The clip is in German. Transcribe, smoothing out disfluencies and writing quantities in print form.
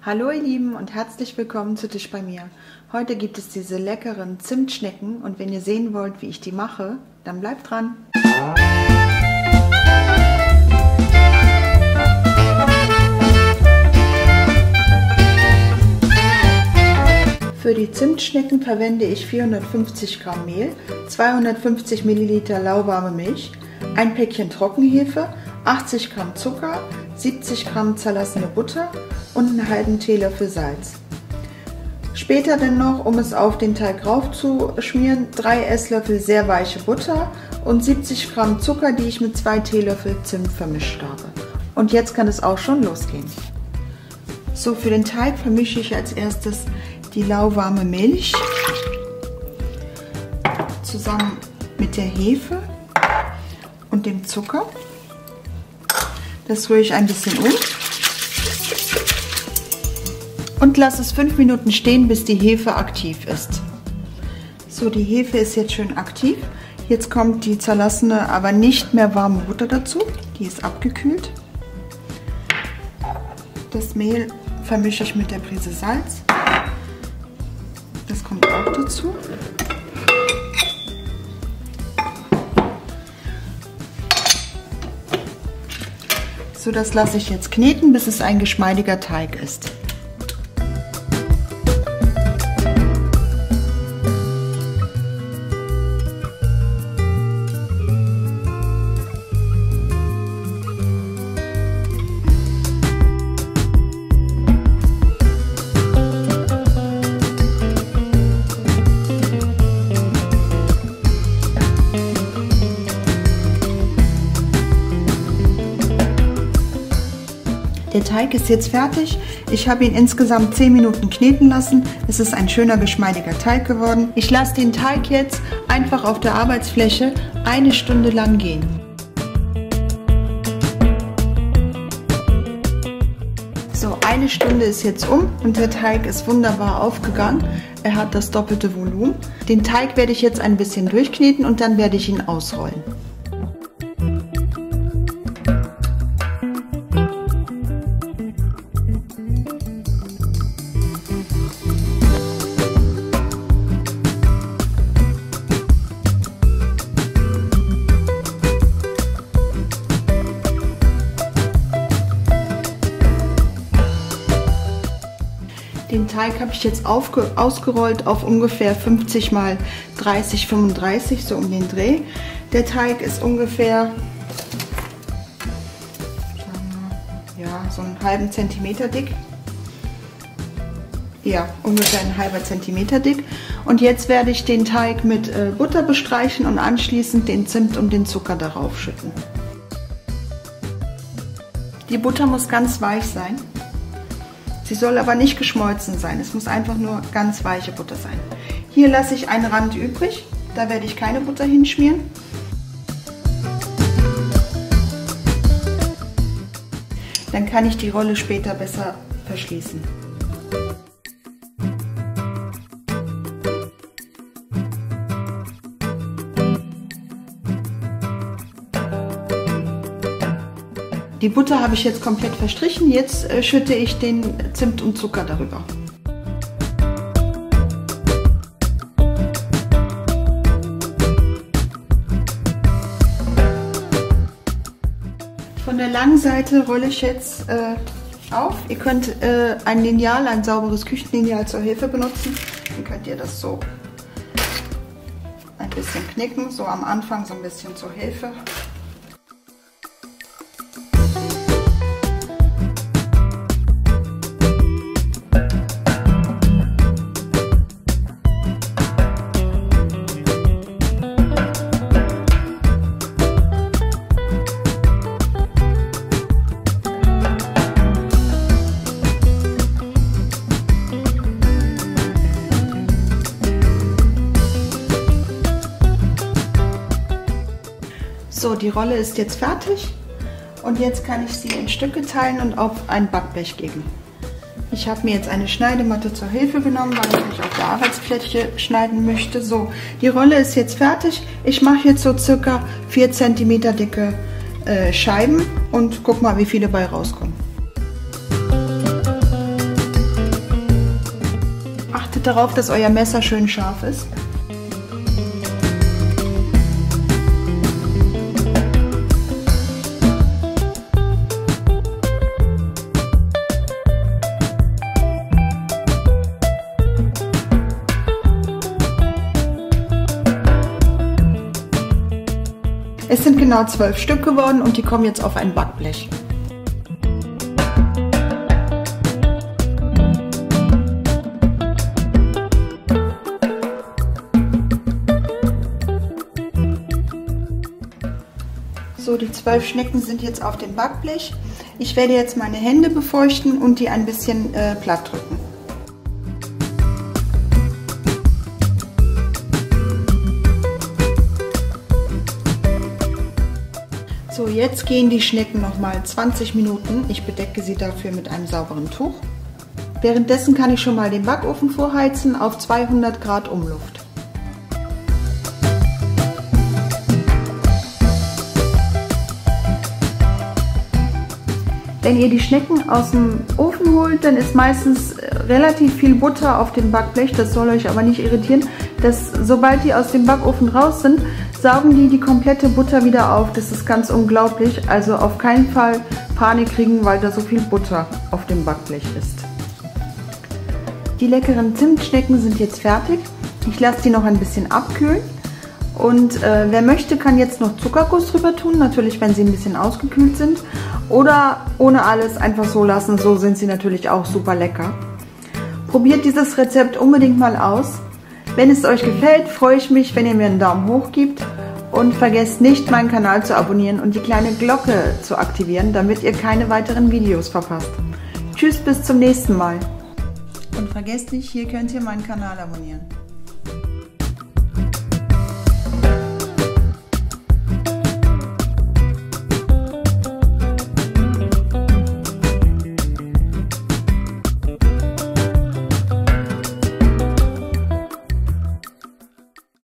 Hallo ihr Lieben und herzlich willkommen zu Tisch bei mir. Heute gibt es diese leckeren Zimtschnecken und wenn ihr sehen wollt, wie ich die mache, dann bleibt dran. Für die Zimtschnecken verwende ich 450 Gramm Mehl, 250 Milliliter lauwarme Milch, ein Päckchen Trockenhefe, 80 Gramm Zucker, 70 Gramm zerlassene Butter und einen halben Teelöffel Salz. Später dann noch, um es auf den Teig rauf zu schmieren, 3 Esslöffel sehr weiche Butter und 70 Gramm Zucker, die ich mit 2 Teelöffel Zimt vermischt habe. Und jetzt kann es auch schon losgehen. So, für den Teig vermische ich als erstes die lauwarme Milch zusammen mit der Hefe und dem Zucker. Das rühre ich ein bisschen um und lasse es 5 Minuten stehen, bis die Hefe aktiv ist. So, die Hefe ist jetzt schön aktiv. Jetzt kommt die zerlassene, aber nicht mehr warme Butter dazu. Die ist abgekühlt. Das Mehl vermische ich mit der Prise Salz. Das kommt auch dazu. So, das lasse ich jetzt kneten, bis es ein geschmeidiger Teig ist. Der Teig ist jetzt fertig. Ich habe ihn insgesamt 10 Minuten kneten lassen. Es ist ein schöner, geschmeidiger Teig geworden. Ich lasse den Teig jetzt einfach auf der Arbeitsfläche 1 Stunde lang gehen. So, 1 Stunde ist jetzt um und der Teig ist wunderbar aufgegangen. Er hat das doppelte Volumen. Den Teig werde ich jetzt ein bisschen durchkneten und dann werde ich ihn ausrollen. Den Teig habe ich jetzt ausgerollt auf ungefähr 50 x 30, 35, so um den Dreh. Der Teig ist ungefähr so einen halben Zentimeter dick. Ja, ungefähr ein halber Zentimeter dick. Und jetzt werde ich den Teig mit Butter bestreichen und anschließend den Zimt und den Zucker darauf schütten. Die Butter muss ganz weich sein. Sie soll aber nicht geschmolzen sein, es muss einfach nur ganz weiche Butter sein. Hier lasse ich einen Rand übrig, da werde ich keine Butter hinschmieren. Dann kann ich die Rolle später besser verschließen. Die Butter habe ich jetzt komplett verstrichen, jetzt schütte ich den Zimt und Zucker darüber. Von der langen Seite rolle ich jetzt auf. Ihr könnt ein Lineal, ein sauberes Küchenlineal zur Hilfe benutzen. Dann könnt ihr das so ein bisschen knicken, so am Anfang so ein bisschen zur Hilfe. So, die Rolle ist jetzt fertig und jetzt kann ich sie in Stücke teilen und auf ein Backblech geben. Ich habe mir jetzt eine Schneidematte zur Hilfe genommen, weil ich nicht auf der Arbeitsfläche schneiden möchte. So, die Rolle ist jetzt fertig. Ich mache jetzt so circa 4 cm dicke Scheiben und guck mal, wie viele bei rauskommen. Achtet darauf, dass euer Messer schön scharf ist. Es sind genau 12 Stück geworden und die kommen jetzt auf ein Backblech. So, die 12 Schnecken sind jetzt auf dem Backblech. Ich werde jetzt meine Hände befeuchten und die ein bisschen platt drücken. So, jetzt gehen die Schnecken nochmal 20 Minuten. Ich bedecke sie dafür mit einem sauberen Tuch. Währenddessen kann ich schon mal den Backofen vorheizen auf 200 Grad Umluft. Wenn ihr die Schnecken aus dem Ofen holt, dann ist meistens relativ viel Butter auf dem Backblech. Das soll euch aber nicht irritieren. Sobald die aus dem Backofen raus sind, saugen die komplette Butter wieder auf. Das ist ganz unglaublich. Also auf keinen Fall Panik kriegen, weil da so viel Butter auf dem Backblech ist. Die leckeren Zimtschnecken sind jetzt fertig. Ich lasse die noch ein bisschen abkühlen. Und wer möchte, kann jetzt noch Zuckerguss drüber tun. Natürlich, wenn sie ein bisschen ausgekühlt sind. Oder ohne alles einfach so lassen. So sind sie natürlich auch super lecker. Probiert dieses Rezept unbedingt mal aus. Wenn es euch gefällt, freue ich mich, wenn ihr mir einen Daumen hoch gebt und vergesst nicht, meinen Kanal zu abonnieren und die kleine Glocke zu aktivieren, damit ihr keine weiteren Videos verpasst. Tschüss, bis zum nächsten Mal. Und vergesst nicht, hier könnt ihr meinen Kanal abonnieren.